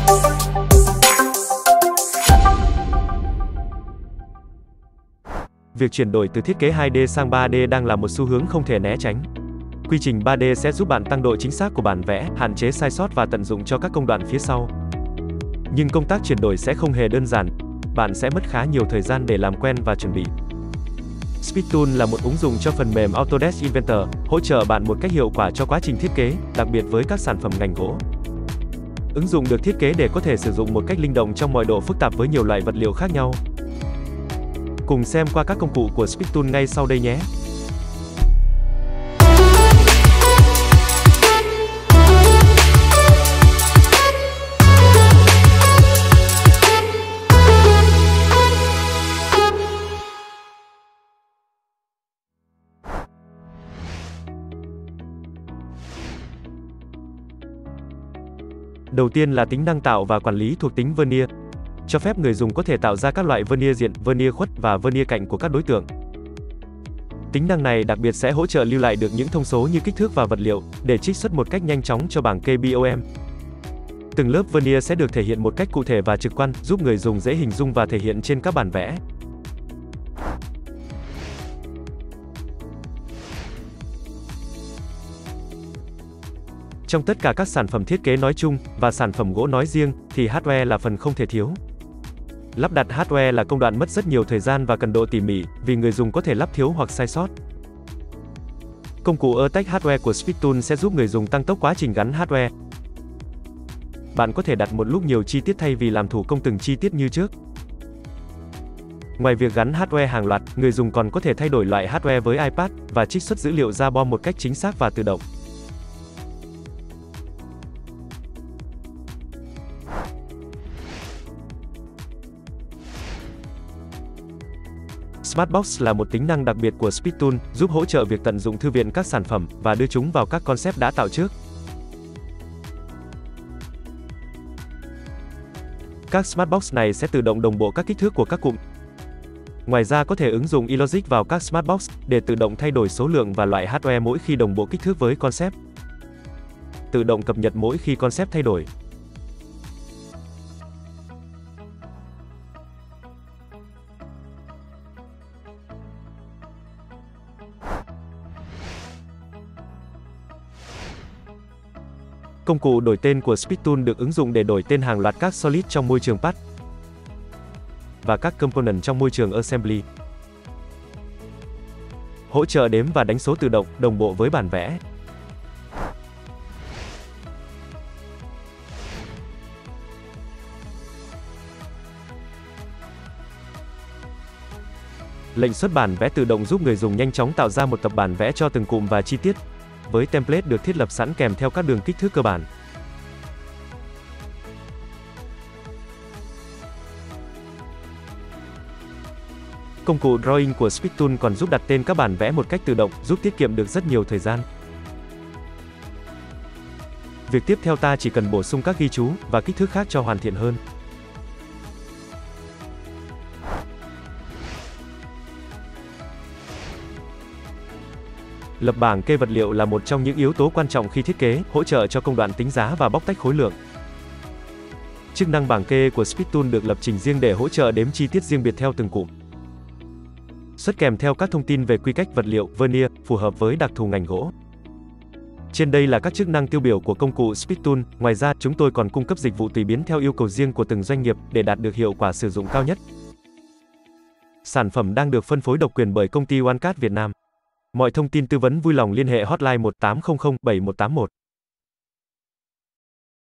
Việc chuyển đổi từ thiết kế 2D sang 3D đang là một xu hướng không thể né tránh. Quy trình 3D sẽ giúp bạn tăng độ chính xác của bản vẽ, hạn chế sai sót và tận dụng cho các công đoạn phía sau. Nhưng công tác chuyển đổi sẽ không hề đơn giản. Bạn sẽ mất khá nhiều thời gian để làm quen và chuẩn bị. SpeedTool là một ứng dụng cho phần mềm Autodesk Inventor, hỗ trợ bạn một cách hiệu quả cho quá trình thiết kế, đặc biệt với các sản phẩm ngành gỗ. Ứng dụng được thiết kế để có thể sử dụng một cách linh động trong mọi độ phức tạp với nhiều loại vật liệu khác nhau. Cùng xem qua các công cụ của SpeedTool ngay sau đây nhé. Đầu tiên là tính năng tạo và quản lý thuộc tính vernier, cho phép người dùng có thể tạo ra các loại vernier diện, vernier khuất và vernier cạnh của các đối tượng. Tính năng này đặc biệt sẽ hỗ trợ lưu lại được những thông số như kích thước và vật liệu, để trích xuất một cách nhanh chóng cho bảng kê BOM. Từng lớp vernier sẽ được thể hiện một cách cụ thể và trực quan, giúp người dùng dễ hình dung và thể hiện trên các bản vẽ. Trong tất cả các sản phẩm thiết kế nói chung, và sản phẩm gỗ nói riêng, thì hardware là phần không thể thiếu. Lắp đặt hardware là công đoạn mất rất nhiều thời gian và cần độ tỉ mỉ, vì người dùng có thể lắp thiếu hoặc sai sót. Công cụ Attach Hardware của SpeedTool sẽ giúp người dùng tăng tốc quá trình gắn hardware. Bạn có thể đặt một lúc nhiều chi tiết thay vì làm thủ công từng chi tiết như trước. Ngoài việc gắn hardware hàng loạt, người dùng còn có thể thay đổi loại hardware với iPad, và trích xuất dữ liệu ra BOM một cách chính xác và tự động. Smartbox là một tính năng đặc biệt của SpeedTool, giúp hỗ trợ việc tận dụng thư viện các sản phẩm, và đưa chúng vào các concept đã tạo trước. Các Smartbox này sẽ tự động đồng bộ các kích thước của các cụm. Ngoài ra có thể ứng dụng eLogic vào các Smartbox, để tự động thay đổi số lượng và loại hardware mỗi khi đồng bộ kích thước với concept. Tự động cập nhật mỗi khi concept thay đổi. Công cụ đổi tên của SpeedTool được ứng dụng để đổi tên hàng loạt các solid trong môi trường Path và các component trong môi trường Assembly. Hỗ trợ đếm và đánh số tự động, đồng bộ với bản vẽ. Lệnh xuất bản vẽ tự động giúp người dùng nhanh chóng tạo ra một tập bản vẽ cho từng cụm và chi tiết, với template được thiết lập sẵn kèm theo các đường kích thước cơ bản. Công cụ Drawing của SpeedTool còn giúp đặt tên các bản vẽ một cách tự động, giúp tiết kiệm được rất nhiều thời gian. Việc tiếp theo ta chỉ cần bổ sung các ghi chú và kích thước khác cho hoàn thiện hơn. Lập bảng kê vật liệu là một trong những yếu tố quan trọng khi thiết kế, hỗ trợ cho công đoạn tính giá và bóc tách khối lượng. Chức năng bảng kê của SpeedTool được lập trình riêng để hỗ trợ đếm chi tiết riêng biệt theo từng cụm. Xuất kèm theo các thông tin về quy cách vật liệu, vernier, phù hợp với đặc thù ngành gỗ. Trên đây là các chức năng tiêu biểu của công cụ SpeedTool. Ngoài ra, chúng tôi còn cung cấp dịch vụ tùy biến theo yêu cầu riêng của từng doanh nghiệp, để đạt được hiệu quả sử dụng cao nhất. Sản phẩm đang được phân phối độc quyền bởi công ty OneCAD Việt Nam. Mọi thông tin tư vấn vui lòng liên hệ hotline 1800 7181.